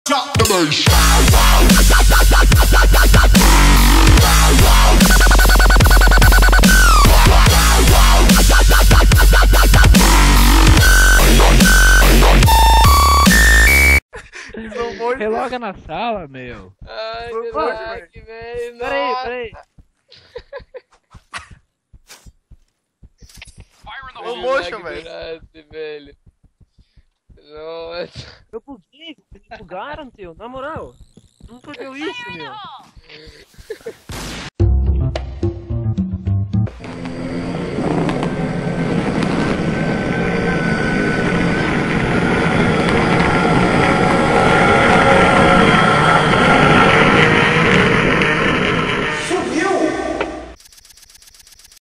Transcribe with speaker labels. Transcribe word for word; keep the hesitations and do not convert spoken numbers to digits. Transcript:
Speaker 1: Drop the bass.
Speaker 2: Reloga na sala, meu.
Speaker 3: Ai, moleque, velho.
Speaker 2: Peraí, peraí.
Speaker 4: Slow motion, velho.
Speaker 3: velho. Nossa.
Speaker 5: Eu buguei, me bugaram, tio, na moral. Não perdeu isso, meu.